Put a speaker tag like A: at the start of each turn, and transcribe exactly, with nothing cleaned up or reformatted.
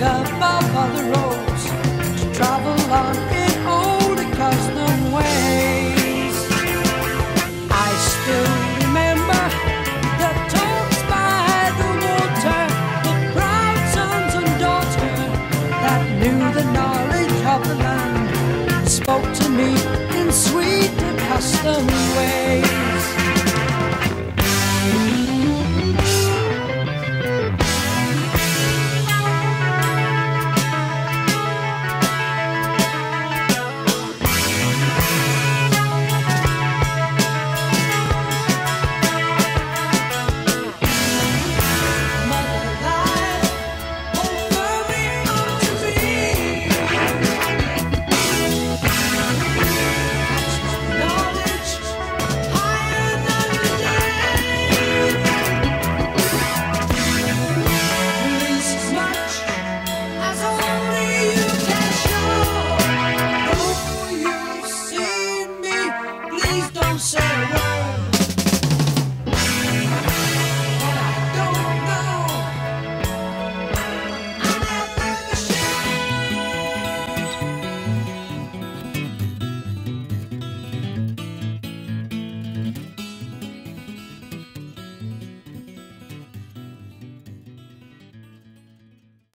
A: above other roads to travel on in old accustomed ways. I still remember the talks by the water, the proud sons and daughters that knew the knowledge of the land, spoke to me in sweet accustomed ways. Say